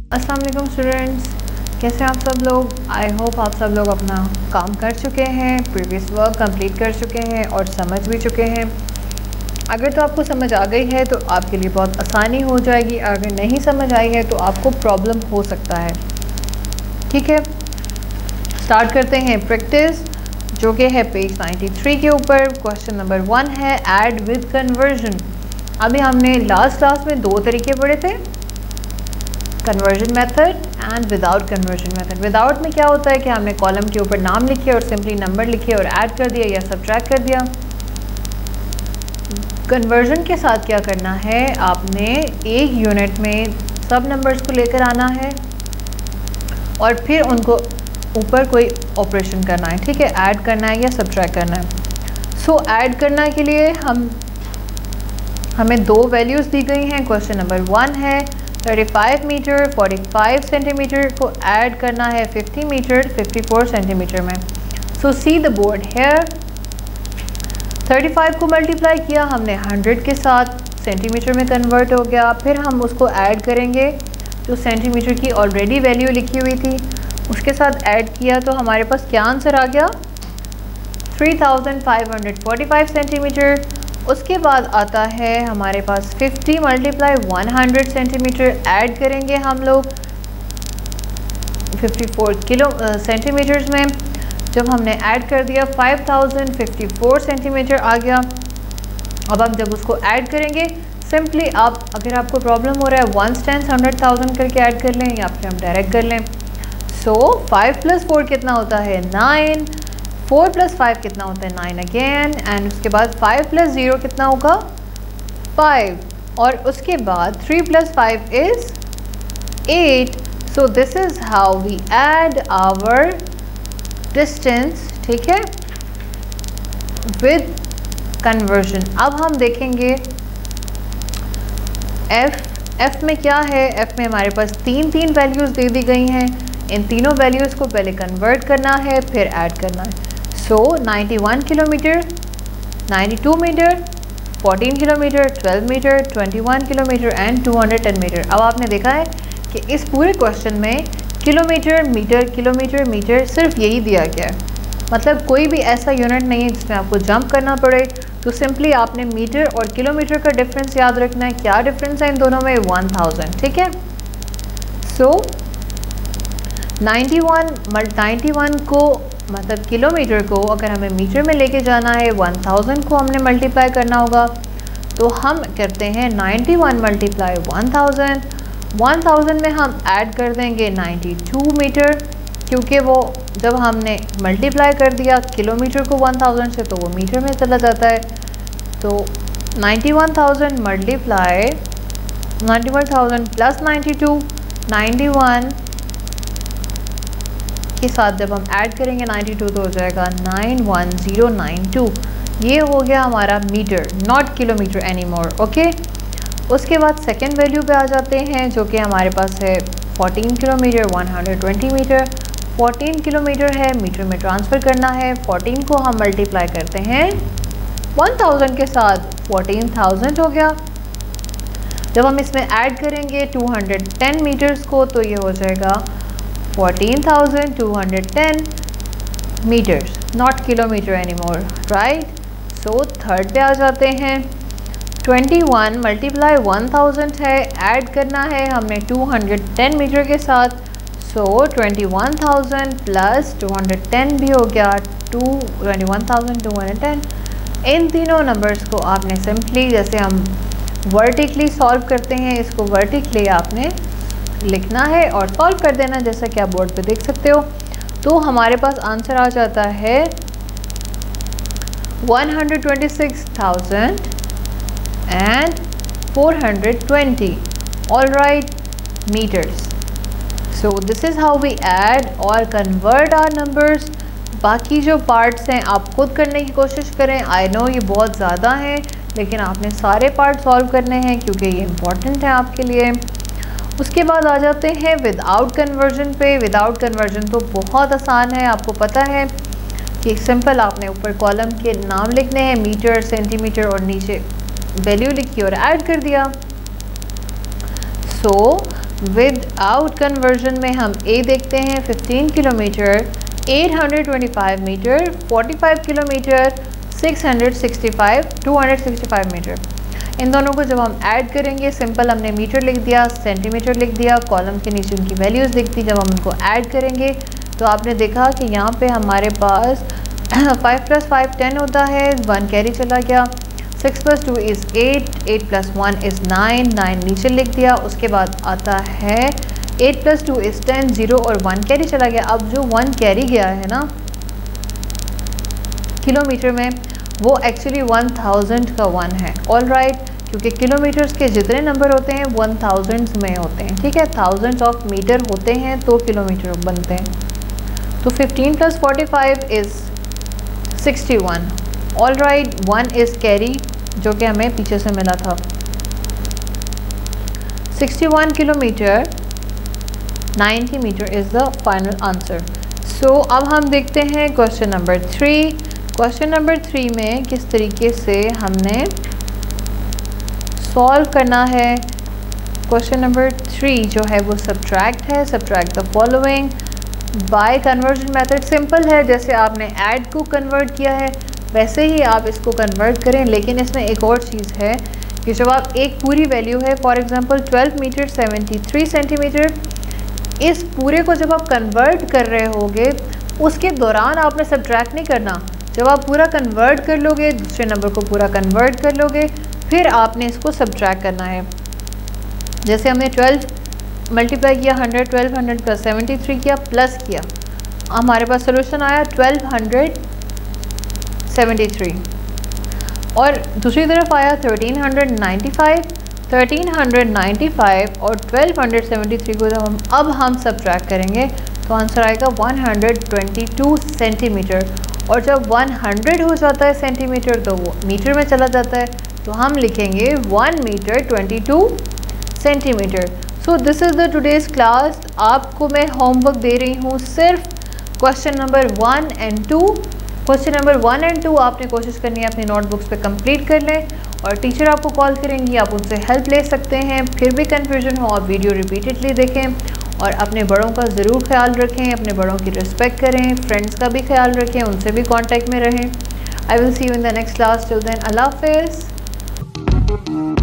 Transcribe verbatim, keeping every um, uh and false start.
अस्सलाम वालेकुम स्टूडेंट्स, कैसे हैं आप सब लोग। आई होप आप सब लोग अपना काम कर चुके हैं, प्रीवियस वर्क कंप्लीट कर चुके हैं और समझ भी चुके हैं। अगर तो आपको समझ आ गई है तो आपके लिए बहुत आसानी हो जाएगी, अगर नहीं समझ आई है तो आपको प्रॉब्लम हो सकता है। ठीक है, स्टार्ट करते हैं प्रैक्टिस, जो कि है पेज तिरानवे के ऊपर। क्वेश्चन नंबर वन है ऐड विद कन्वर्जन। अभी हमने लास्ट क्लास में दो तरीके पढ़े थे, conversion method and without conversion method. Without में क्या होता है कि हमने कॉलम के ऊपर नाम लिखे और सिंपली नंबर लिखे और ऐड कर दिया या सब्ट्रैक्ट कर दिया। कन्वर्जन के साथ क्या करना है, आपने एक यूनिट में सब नंबर्स को लेकर आना है और फिर उनको ऊपर कोई ऑपरेशन करना है। ठीक है, ऐड करना है या सब्ट्रैक्ट करना है। सो so, ऐड करने के लिए हम हमें दो वैल्यूज़ दी गई हैं। क्वेश्चन नंबर वन है पैंतीस मीटर पैंतालीस सेंटीमीटर को ऐड करना है पचास मीटर चौवन सेंटीमीटर में। So see the board here. पैंतीस को मल्टीप्लाई किया हमने सौ के साथ, सेंटीमीटर में कन्वर्ट हो गया। फिर हम उसको ऐड करेंगे, जो सेंटीमीटर की ऑलरेडी वैल्यू लिखी हुई थी उसके साथ ऐड किया तो हमारे पास क्या आंसर आ गया, तीन हज़ार पाँच सौ पैंतालीस सेंटीमीटर। उसके बाद आता है हमारे पास पचास मल्टीप्लाई सौ सेंटीमीटर, ऐड करेंगे हम लोग चौवन किलो सेंटीमीटर्स में। जब हमने ऐड कर दिया पाँच हज़ार चौवन सेंटीमीटर आ गया। अब हम जब उसको ऐड करेंगे, सिंपली आप अगर आपको प्रॉब्लम हो रहा है वन टेंस हंड्रेड थाउजेंड करके ऐड कर लें या फिर हम डायरेक्ट कर लें। सो फाइव प्लस फोर कितना होता है, नाइन। फोर प्लस फाइव कितना होता है, नाइन अगेन। एंड उसके बाद फाइव प्लस ज़ीरो कितना होगा, फाइव। और उसके बाद three plus five is eight. So this is how we add our distance, ठीक है, विद कन्वर्जन। अब हम देखेंगे एफ। एफ में क्या है, एफ में हमारे पास तीन तीन वैल्यूज़ दे दी गई हैं। इन तीनों वैल्यूज़ को पहले कन्वर्ट करना है फिर ऐड करना है। सो so, इक्यानवे किलोमीटर, बानवे मीटर, चौदह किलोमीटर, बारह मीटर, इक्कीस किलोमीटर एंड दो सौ दस मीटर। अब आपने देखा है कि इस पूरे क्वेश्चन में किलोमीटर, मीटर, किलोमीटर, मीटर सिर्फ यही दिया गया है। मतलब कोई भी ऐसा यूनिट नहीं है जिसमें आपको जंप करना पड़े। तो सिंपली आपने मीटर और किलोमीटर का डिफरेंस याद रखना है। क्या डिफरेंस है इन दोनों में, वन थाउजेंड। ठीक है, सो इक्यानवे इक्यानवे को मतलब किलोमीटर को अगर हमें मीटर में लेके जाना है, वन थाउजेंड को हमने मल्टीप्लाई करना होगा। तो हम करते हैं इक्यानवे multiply one thousand. One thousand में हम ऐड कर देंगे बानवे मीटर, क्योंकि वो जब हमने मल्टीप्लाई कर दिया किलोमीटर को वन थाउजेंड से तो वो मीटर में चला जाता है। तो इक्यानवे थाउजेंड मल्टीप्लाई इक्यानवे थाउजेंड प्लस बानवे, इक्यानवे के साथ जब हम ऐड करेंगे बानवे तो हो जाएगा nine one zero nine two. ये हो गया हमारा metre, not kilometre any more. Okay, उसके बाद सेकेंड वैल्यू पे आ जाते हैं, जो कि हमारे पास है चौदह किलोमीटर, एक सौ बीस मीटर। चौदह किलोमीटर है, मीटर में ट्रांसफ़र करना है। चौदह को हम मल्टीप्लाई करते हैं एक हज़ार के साथ, चौदह हज़ार हो गया। जब हम इसमें ऐड करेंगे दो सौ दस मीटर्स को तो ये हो जाएगा चौदह हज़ार दो सौ दस metres, not kilometre any more, right. So third पे आ जाते हैं। इक्कीस मल्टीप्लाई वन थाउजेंड है, ऐड करना है हमने दो सौ दस मीटर के साथ। सो इक्कीस थाउजेंड प्लस दो सौ दस भी हो गया, टू इक्कीस थाउजेंड टू हंड्रेड टेन। इन तीनों नंबर्स को आपने सिंपली, जैसे हम वर्टिकली सॉल्व करते हैं, इसको वर्टिकली आपने लिखना है और सॉल्व कर देना, जैसा कि आप बोर्ड पे देख सकते हो। तो हमारे पास आंसर आ जाता है one hundred twenty six thousand and four hundred twenty, all right, metres. So this is how we add और कन्वर्ट आवर नंबर्स। बाकी जो पार्ट्स हैं आप खुद करने की कोशिश करें। आई नो ये बहुत ज़्यादा हैं, लेकिन आपने सारे पार्ट सॉल्व करने हैं क्योंकि ये इम्पॉर्टेंट है आपके लिए। उसके बाद आ जाते हैं विदाउट कन्वर्जन पे। विदाउट कन्वर्जन तो बहुत आसान है, आपको पता है कि सिंपल आपने ऊपर कॉलम के नाम लिखने हैं, मीटर, सेंटीमीटर, और नीचे वैल्यू लिखी और ऐड कर दिया। सो विदाउट कन्वर्जन में हम ए देखते हैं fifteen kilometre, eight hundred twenty five metre, forty five kilometre, six hundred sixty five, two hundred sixty five metre. इन दोनों को जब हम ऐड करेंगे, सिंपल हमने मीटर लिख दिया, सेंटीमीटर लिख दिया, कॉलम के नीचे उनकी वैल्यूज़ लिख दी। जब हम उनको ऐड करेंगे तो आपने देखा कि यहाँ पे हमारे पास फाइव प्लस फाइव टेन होता है, वन कैरी चला गया, six plus two is eight, eight plus one is nine, nine नीचे लिख दिया। उसके बाद आता है eight plus two is ten, zero और वन कैरी चला गया। अब जो वन कैरी गया है ना किलोमीटर में, वो एक्चुअली वन थाउजेंड का वन है। ऑल राइट right, क्योंकि किलोमीटर्स के जितने नंबर होते हैं वन थाउजेंड्स में होते हैं, ठीक है। थाउजेंड्स ऑफ मीटर होते हैं तो किलोमीटर बनते हैं। तो fifteen plus forty five is sixty one. All right, one is carry जो कि हमें पीछे से मिला था। Sixty one kilometre, ninety metre is the final answer. So अब हम देखते हैं question number three. Question number three में किस तरीके से हमने सॉल्व करना है। क्वेश्चन नंबर थ्री जो है वो सब्ट्रैक्ट है। Subtract the following by conversion method. Simple है, जैसे आपने ऐड को कन्वर्ट किया है वैसे ही आप इसको कन्वर्ट करें। लेकिन इसमें एक और चीज़ है कि जब आप एक पूरी वैल्यू है, for example twelve metre seventy three centimetre, इस पूरे को जब आप कन्वर्ट कर रहे होगे उसके दौरान आपने सब्ट्रैक्ट नहीं करना। जब आप पूरा कन्वर्ट कर लोगे, दूसरे नंबर को पूरा कन्वर्ट कर लोगे, फिर आपने इसको सब्ट्रैक्ट करना है। जैसे हमने ट्वेल्व मल्टीप्लाई किया hundred, twelve hundred plus seventy three किया, प्लस किया, हमारे पास सोल्यूशन आया ट्वेल्व हंड्रेड सेवेंटी थ्री। और दूसरी तरफ आया thirteen hundred ninety five, thirteen hundred ninety five और ट्वेल्व हंड्रेड सेवेंटी थ्री को जब हम अब हम सब्ट्रैक्ट करेंगे तो आंसर आएगा one hundred twenty two centimetre. और जब वन हंड्रेड हो जाता है सेंटीमीटर तो वो मीटर में चला जाता है, तो हम लिखेंगे one metre twenty two centimetre. So this is the today's class. आपको मैं होमवर्क दे रही हूँ सिर्फ question number one and two. Question number one and two आपने कोशिश करनी है अपनी नोटबुक्स पे कंप्लीट कर लें, और टीचर आपको कॉल करेंगी, आप उनसे हेल्प ले सकते हैं। फिर भी कन्फ्यूजन हो आप वीडियो रिपीटेडली देखें, और अपने बड़ों का ज़रूर ख्याल रखें, अपने बड़ों की रिस्पेक्ट करें, फ्रेंड्स का भी ख्याल रखें, उनसे भी कॉन्टैक्ट में रहें। I will see you in the next class. Till then, अल्लाह हाफ़िज़।